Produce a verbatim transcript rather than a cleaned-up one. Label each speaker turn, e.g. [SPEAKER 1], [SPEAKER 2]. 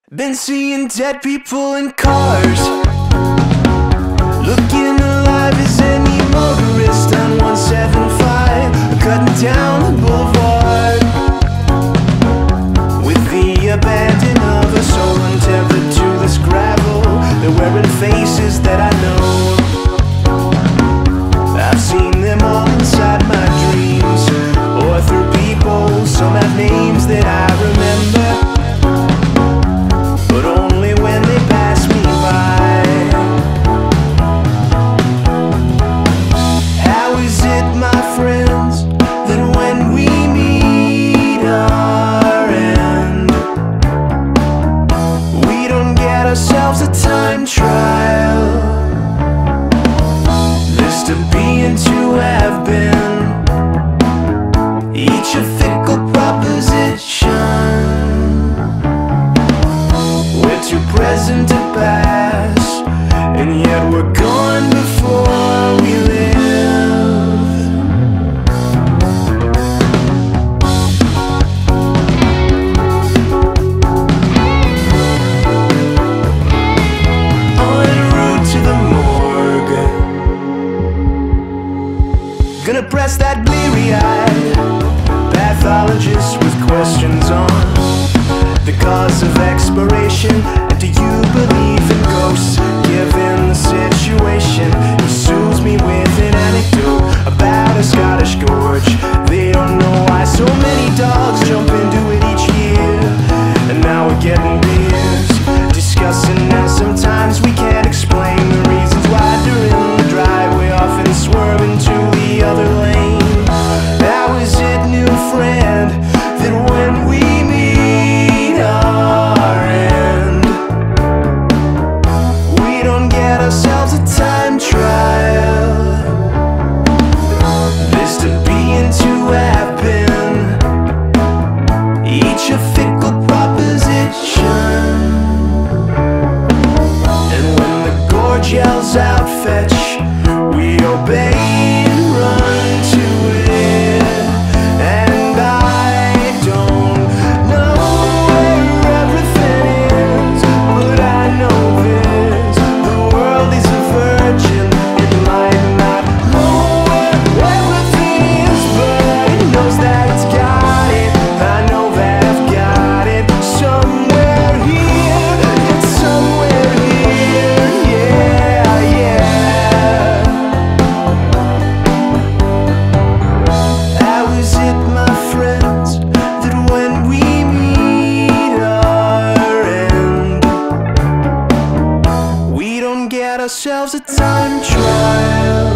[SPEAKER 1] Been seeing dead people in cars, looking alive as any motorist on one seventy-five, cutting down the boulevard with the abandon of a soul untethered to this gravel. They're wearing faces that I know. I've seen them all inside my dreams, or through people. Some have names that I remember, but only when they pass me by. How is it, my friends, that when we meet our end, we don't get ourselves a time trial? There's to be and to have been, each a fickle proposition. We're too present to pass, and yet we're gone before we live. En route to the morgue, gonna press that bleary-eyed pathologist with questions on the cause of expiration. And do you believe in ghosts? Given the situation, he soothes me with an anecdote about a Scottish gorge. They don't know why so many dogs jump into it each year. And now we're getting beers, discussing how sometimes we can't explain the reasons why during the drive we often swerve into the other lane. How is it, new friend, that when we meet our end, we don't get ourselves a time trial? There's to be and to have been, each a fickle proposition. And when the gorge yells out fetch, we obey and run to it. And I don't know where everything is, but I know this: the world is a virgin. It might not know where everything is, but it knows that it's got it. I know that I've got it somewhere here. It's somewhere here, yeah, yeah. How is it, my friends, that when we meet our end, we don't get ourselves a time trial?